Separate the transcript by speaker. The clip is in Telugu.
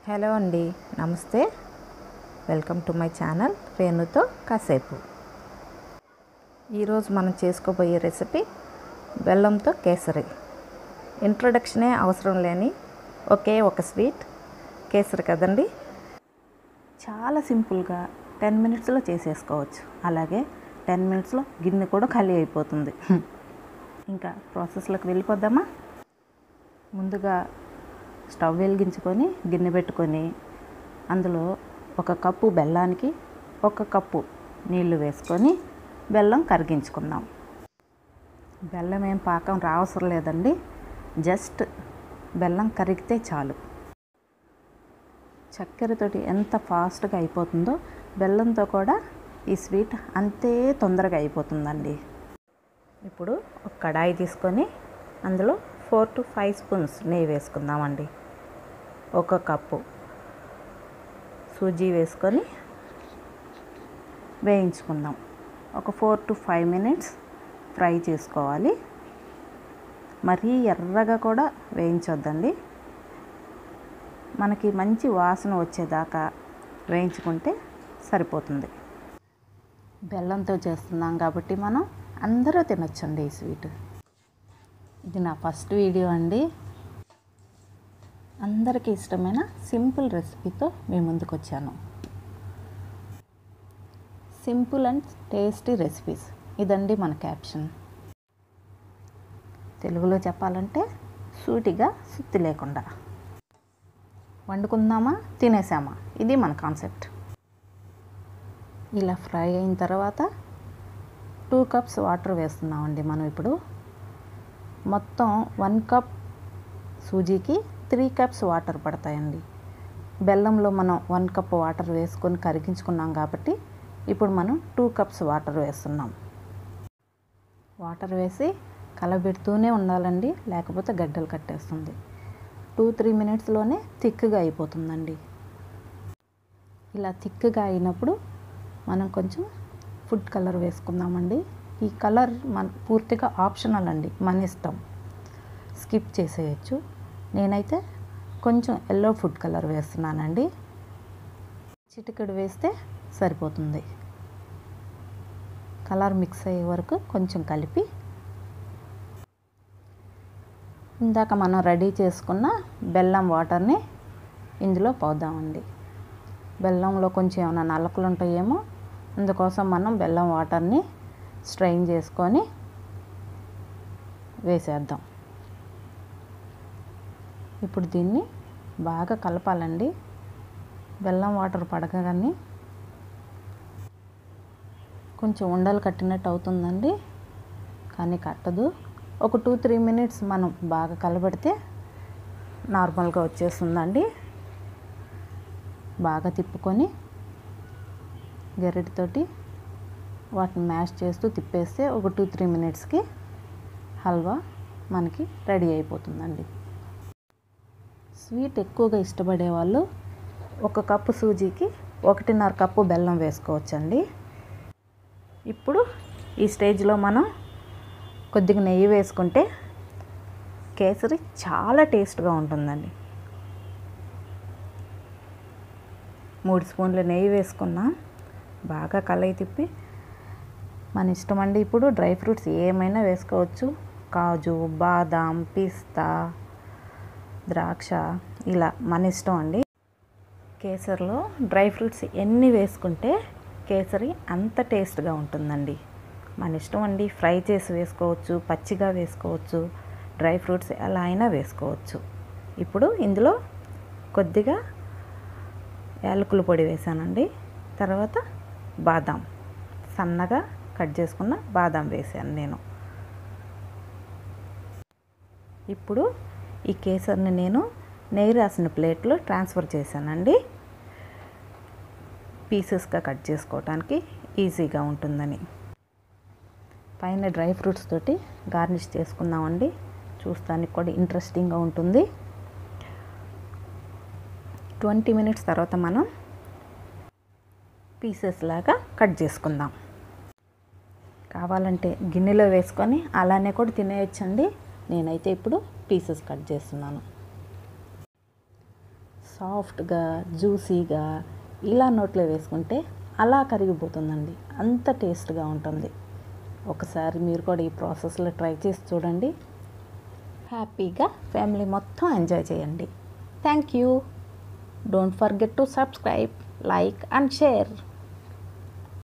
Speaker 1: హలో అండి, నమస్తే. వెల్కమ్ టు మై ఛానల్ రేణుతో కాసేపు. ఈరోజు మనం చేసుకోబోయే రెసిపీ బెల్లంతో కేసరి. ఇంట్రొడక్షనే అవసరం లేని ఒకే ఒక స్వీట్ కేసరి కదండి. చాలా సింపుల్గా 10 మినిట్స్లో చేసేసుకోవచ్చు. అలాగే 10 మినిట్స్లో గిన్నె కూడా ఖాళీ అయిపోతుంది. ఇంకా ప్రాసెస్లోకి వెళ్ళిపోద్దామా? ముందుగా స్టవ్ వెలిగించుకొని గిన్నె పెట్టుకొని అందులో 1 కప్పు బెల్లానికి 1 కప్పు నీళ్లు వేసుకొని బెల్లం కరిగించుకుందాం. బెల్లం ఏం పాకం రావసరం లేదండి, జస్ట్ బెల్లం కరిగితే చాలు. చక్కెరతోటి ఎంత ఫాస్ట్గా అయిపోతుందో బెల్లంతో కూడా ఈ స్వీట్ అంతే తొందరగా అయిపోతుందండి. ఇప్పుడు ఒక కడాయి తీసుకొని అందులో 4 to 5 స్పూన్స్ నెయ్యి వేసుకుందామండి. 1 కప్పు సూజీ వేసుకొని వేయించుకుందాం. ఒక 4 to 5 మినిట్స్ ఫ్రై చేసుకోవాలి. మరీ ఎర్రగా కూడా వేయించొద్దండి, మనకి మంచి వాసన వచ్చేదాకా వేయించుకుంటే సరిపోతుంది. బెల్లంతో చేస్తున్నాం కాబట్టి మనం అందరూ తినొచ్చండి ఈ స్వీట్. ఇది నా ఫస్ట్ వీడియో అండి. అందరికీ ఇష్టమైన సింపుల్ రెసిపీతో మీ ముందుకు వచ్చాను. సింపుల్ అండ్ టేస్టీ రెసిపీస్, ఇదండి మన క్యాప్షన్. తెలుగులో చెప్పాలంటే సూటిగా సుత్తి లేకుండా. వండుకుందామా, తినేసామా, ఇది మన కాన్సెప్ట్. ఇలా ఫ్రై అయిన తర్వాత 2 కప్స్ వాటర్ వేస్తున్నామండి మనం ఇప్పుడు. మొత్తం 1 కప్ సూజీకి 3 కప్స్ వాటర్ పడతాయండి. బెల్లంలో మనం 1 కప్ వాటర్ వేసుకొని కరిగించుకున్నాం కాబట్టి ఇప్పుడు మనం 2 కప్స్ వాటర్ వేస్తున్నాం. వాటర్ వేసి కలబెడుతూనే ఉండాలండి, లేకపోతే గడ్డలు కట్టేస్తుంది. 2-3 మినిట్స్లోనే థిక్గా అయిపోతుందండి. ఇలా థిక్గా అయినప్పుడు మనం కొంచెం ఫుడ్ కలర్ వేసుకుందామండి. ఈ కలర్ పూర్తిగా ఆప్షనల్ అండి, మన ఇష్టం, స్కిప్ చేసేయచ్చు. నేనైతే కొంచెం ఎల్లో ఫుడ్ కలర్ వేస్తున్నానండి. చిటికెడు వేస్తే సరిపోతుంది. కలర్ మిక్స్ అయ్యే వరకు కొంచెం కలిపి ఇందాక మనం రెడీ చేసుకున్న బెల్లం వాటర్ని ఇందులో పోద్దామండి. బెల్లంలో కొంచెం ఏమైనా నలకలు ఉంటాయేమో, అందుకోసం మనం బెల్లం వాటర్ని స్ట్రెయిన్ చేసుకొని వేసేద్దాం. ఇప్పుడు దీన్ని బాగా కలపాలండి. బెల్లం వాటర్ పడకగానే కొంచెం ఉండలు కట్టినట్టు అవుతుందండి, కానీ కట్టదు. ఒక 2-3 మినిట్స్ మనం బాగా కలబెడితే నార్మల్గా వచ్చేస్తుందండి. బాగా తిప్పుకొని గరిటెతోటి వాటిని మ్యాష్ చేస్తూ తిప్పేస్తే ఒక 2-3 మినిట్స్కి హల్వా మనకి రెడీ అయిపోతుందండి. స్వీట్ ఎక్కువగా ఇష్టపడే వాళ్ళు 1 కప్పు సూజీకి 1.5 కప్పు బెల్లం వేసుకోవచ్చండి. ఇప్పుడు ఈ స్టేజ్లో మనం కొద్దిగా నెయ్యి వేసుకుంటే కేసరి చాలా టేస్ట్గా ఉంటుందండి. 3 స్పూన్ల నెయ్యి వేసుకున్నా, బాగా కలయి తిప్పి మన ఇష్టం అండి. ఇప్పుడు డ్రై ఫ్రూట్స్ ఏమైనా వేసుకోవచ్చు. కాజు, బాదాం, పిస్తా, ద్రాక్ష, ఇలా మన ఇష్టం అండి. కేసరిలో డ్రై ఫ్రూట్స్ ఎన్ని వేసుకుంటే కేసరి అంత టేస్ట్గా ఉంటుందండి. మన ఇష్టం అండి. ఫ్రై చేసి వేసుకోవచ్చు, పచ్చిగా వేసుకోవచ్చు, డ్రై ఫ్రూట్స్ ఎలా అయినా వేసుకోవచ్చు. ఇప్పుడు ఇందులో కొద్దిగా యాలకుల పొడి వేసానండి. తర్వాత బాదాం, సన్నగా కట్ చేసుకున్న బాదాం వేసాను నేను. ఇప్పుడు ఈ కేసరిని నేను నెయ్యి రాసిన ప్లేట్లో ట్రాన్స్ఫర్ చేశానండి, పీసెస్గా కట్ చేసుకోవడానికి ఈజీగా ఉంటుందని. పైన డ్రై ఫ్రూట్స్ తోటి గార్నిష్ చేసుకున్నామండి. చూస్తానికి కూడా ఇంట్రెస్టింగ్గా ఉంటుంది. 20 మినిట్స్ తర్వాత మనం పీసెస్ లాగా కట్ చేసుకుందాం. కావాలంటే గిన్నెలో వేసుకొని అలానే కూడా తినేయచ్చండి. నేనైతే ఇప్పుడు పీసెస్ కట్ చేస్తున్నాను. సాఫ్ట్గా జ్యూసీగా ఇలా నోట్లో వేసుకుంటే అలా కరిగిపోతుందండి. అంత టేస్ట్గా ఉంటుంది. ఒకసారి మీరు కూడా ఈ ప్రాసెస్లో ట్రై చేసి చూడండి. హ్యాపీగా ఫ్యామిలీ మొత్తం ఎంజాయ్ చేయండి. Thank you. Don't forget to subscribe, like and share.